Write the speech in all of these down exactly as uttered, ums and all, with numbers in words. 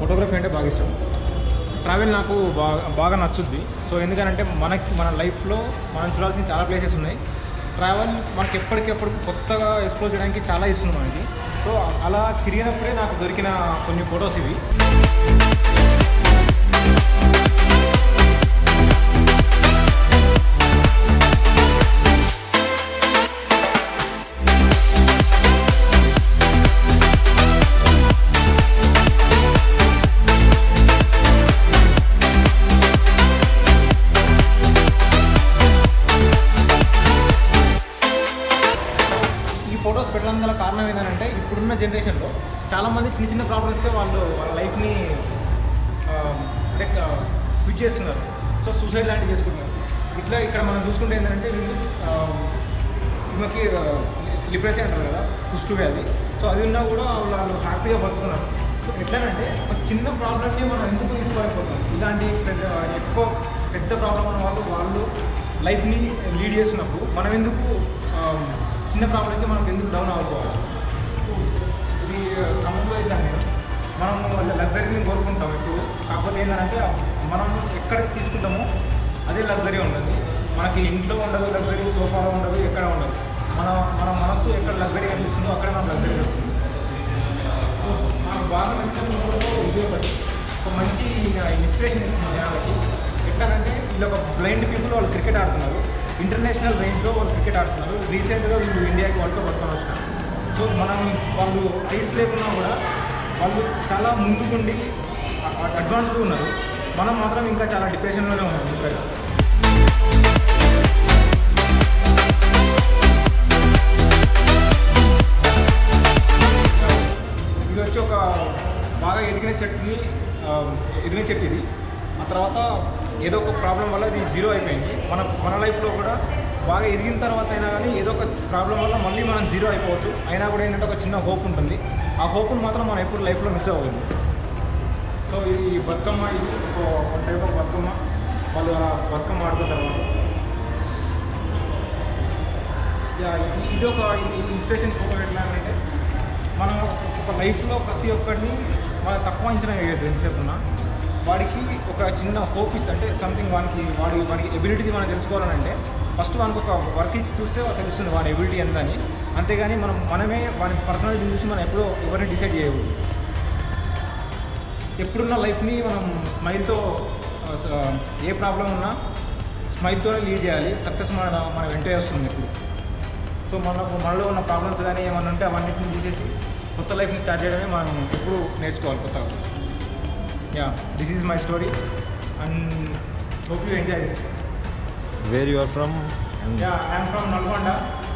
Photography అంటే బాగా ఇష్టం. ట్రావెల్ నాకు బాగా బాగా నచ్చుద్ది. సో ఎందుకంటే మనకి మన లైఫ్లో మనం చూడాల్సిన చాలా ప్లేసెస్ ఉన్నాయి. ట్రావెల్ మనకి ఎప్పటికెప్పుడు కొత్తగా ఎక్స్ప్లోర్ చేయడానికి చాలా ఇస్తుంది మనకి. సో అలా తిరిగినప్పుడే నాకు దొరికిన కొన్ని ఫొటోస్ ఇవి. ఫొటోస్ పెట్టడం గల కారణం ఏంటంటే ఇప్పుడున్న జనరేషన్లో చాలామంది చిన్న చిన్న ప్రాబ్లమ్స్కే వాళ్ళు వాళ్ళ లైఫ్ని అంటే క్విట్ చేస్తున్నారు. సో సూసైడ్ లాంటివి చేసుకుంటున్నారు. ఇట్లా ఇక్కడ మనం చూసుకుంటే ఏంటంటే వీళ్ళు ఈమెకి లిప్రసీ అంటారు కదా, కుష్టు వ్యాధి. సో అది ఉన్నా కూడా వాళ్ళు హ్యాపీగా బతుకున్నారు. సో ఎట్లానంటే ఒక చిన్న ప్రాబ్లమ్ని మనం ఎందుకు తీసుకోలేకపోతున్నాం. ఇలాంటి పెద్ద ఎక్కువ పెద్ద ప్రాబ్లం ఉన్న వాళ్ళు వాళ్ళు లైఫ్ని లీడ్ చేస్తున్నప్పుడు మనం ఎందుకు చిన్న ప్రాబ్లంకి మనం ఎందుకు డౌన్ అవ్వకపోవాలి. ఇది ఖమ్మంలో వేసాను నేను. మనం లగ్జరీని కోరుకుంటాం ఇప్పుడు. కాకపోతే ఏంటంటే మనం ఎక్కడ తీసుకుంటామో అదే లగ్జరీ ఉంటుంది. మనకి ఇంట్లో ఉండదు లగ్జరీ, సోఫాలో ఉండదు, ఎక్కడ ఉండదు. మన మన మనస్సు ఎక్కడ లగ్జరీ కనిపిస్తుందో అక్కడే మనం లగ్జరీ దొరుకుతుంది. నాకు బాగా నచ్చిన వీడియో బట్టి ఒక మంచి ఇన్స్పిరేషన్ ఇస్తుంది జనాలకి. ఎట్లానంటే వీళ్ళు ఒక బ్లైండ్ పీపుల్ వాళ్ళు క్రికెట్ ఆడుతున్నారు. ఇంటర్నేషనల్ రేంజ్లో వాళ్ళు క్రికెట్ ఆడుతున్నారు. రీసెంట్గా వీళ్ళు ఇండియాకి వరల్డ్ పట్టుకొని వచ్చినారు. సో మనం వాళ్ళు ఐస్ లేకున్నా కూడా వాళ్ళు చాలా ముందుకుండి అడ్వాన్స్గా ఉన్నారు. మనం మాత్రం ఇంకా చాలా డిప్రెషన్లోనే ఉన్నాం. ఇంకా ఇది వచ్చి ఒక బాగా ఎదిగిన చెట్టుని ఎదిగిన చెట్టు ఇది. ఆ తర్వాత ఏదో ఒక ప్రాబ్లం వల్ల ఇది జీరో అయిపోయింది. మన మన లైఫ్లో కూడా బాగా ఎదిగిన తర్వాత అయినా కానీ ఏదో ఒక ప్రాబ్లం వల్ల మళ్ళీ మనం జీరో అయిపోవచ్చు. అయినా కూడా ఏంటంటే ఒక చిన్న హోప్ ఉంటుంది. ఆ హోప్ను మాత్రం మనం ఎప్పుడు లైఫ్లో మిస్ అవ్వదు. సో ఈ బతుకమ్మ ఇది ఒక టైప్ ఆఫ్ బతుకమ్మ. వాళ్ళు అలా బతుకమ్మ ఆడుకుంటారు. ఇది ఒక ఇన్స్పిరేషన్ ఫోటో. ఎట్లా అంటే మనం ఒక లైఫ్లో ప్రతి ఒక్కరిని మన తక్కువ అంచనా వేయద్దు. ఎంతసేపు ఉన్నా వాడికి ఒక చిన్న హోప్ ఇస్తే అంటే సంథింగ్ వానికి వాడి వాడి ఎబిలిటీ మనం తెలుసుకోవాలంటే ఫస్ట్ వానికి ఒక వర్క్ ఇచ్చి చూస్తే తెలుస్తుంది వాడి ఎబిలిటీ ఎంతని. అంతేగాని మనం మనమే వాడి పర్సనాలిటీ చూసి మనం ఎప్పుడో ఎవరిని డిసైడ్ చేయకూడదు. ఎప్పుడున్న లైఫ్ని మనం స్మైల్తో ఏ ప్రాబ్లం ఉన్నా స్మైల్తోనే లీడ్ చేయాలి. సక్సెస్ మన మన వెంటే వస్తుంది ఎప్పుడు. సో మనకు మనలో ఉన్న ప్రాబ్లమ్స్ కానీ ఏమన్నా ఉంటే అవన్నిటిని తీసేసి కొత్త లైఫ్ని స్టార్ట్ చేయడమే మనం ఎప్పుడు నేర్చుకోవాలి కొత్తగా. Yeah, this is my story and hope you enjoy this. Where you are from? Yeah, I am from Nalgonda.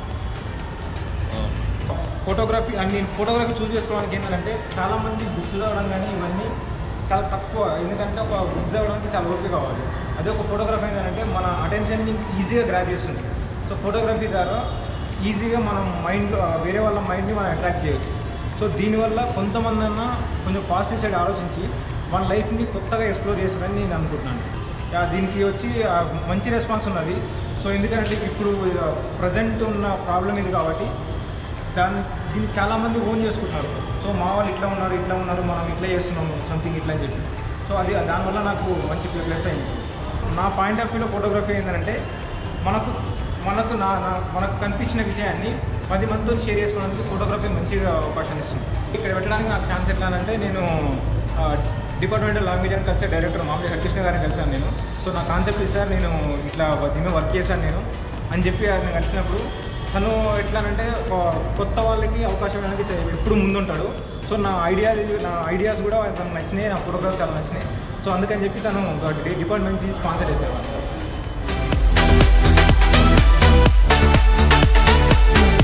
Oh. Photography and నేను ఫోటోగ్రఫీ చూస్ చేసుకోవడానికి ఏంటంటే చాలామంది బుక్స్ చదవడం కానీ ఇవన్నీ చాలా తక్కువ. ఎందుకంటే ఒక బుక్ చదవడానికి చాలా ఓపిక కావాలి. అదే ఒక ఫోటోగ్రఫీ ఏంటంటే మన అటెన్షన్ని ఈజీగా గ్రాప్ చేస్తుంది. సో ఫోటోగ్రఫీ ద్వారా ఈజీగా మనం మైండ్లో వేరే వాళ్ళ మైండ్ని మనం అట్రాక్ట్ చేయొచ్చు. సో దీనివల్ల కొంతమంది అన్న కొంచెం పాజిటివ్ సైడ్ ఆలోచించి మన లైఫ్ని కొత్తగా ఎక్స్ప్లోర్ చేస్తారని నేను అనుకుంటున్నాను. దీనికి వచ్చి మంచి రెస్పాన్స్ ఉన్నది. సో ఎందుకంటే ఇప్పుడు ప్రజెంట్ ఉన్న ప్రాబ్లం ఇది కాబట్టి దాన్ని దీన్ని చాలామంది ఓన్ చేసుకుంటున్నారు. సో మా వాళ్ళు ఇట్లా ఉన్నారు ఇట్లా ఉన్నారు మనం ఇట్లా చేస్తున్నాము సంథింగ్ ఇట్లా అని చెప్పి. సో అది దానివల్ల నాకు మంచి ప్లస్ అయింది. నా పాయింట్ ఆఫ్ వ్యూలో ఫోటోగ్రఫీ ఏంటంటే మనకు మనకు నా మనకు కనిపించిన విషయాన్ని పది మందితో షేర్ చేసుకోవడానికి ఫోటోగ్రఫీ మంచిగా అవకాశం ఇస్తుంది. ఇక్కడ పెట్టడానికి నాకు ఛాన్స్ ఎట్లా అంటే నేను departmental language and culture director మామూలు హరికృష్ణ గారిని కలిసాను నేను. సో నా కాన్సెప్ట్ ఇస్తారు నేను ఇట్లా దీని వర్క్ చేశాను నేను అని చెప్పి ఆయన కలిసినప్పుడు తను ఎట్లానంటే కొత్త వాళ్ళకి అవకాశం ఇవ్వడానికి ఎప్పుడు ముందుంటాడు. సో నా ఐడియా నా ఐడియాస్ కూడా తనకు నచ్చినాయి, నా ఫోటోగ్రాఫ్స్ చాలా నచ్చినాయి. సో అందుకని చెప్పి తను డిపార్ట్మెంట్ నుంచి స్పాన్సర్ చేసేవాడు.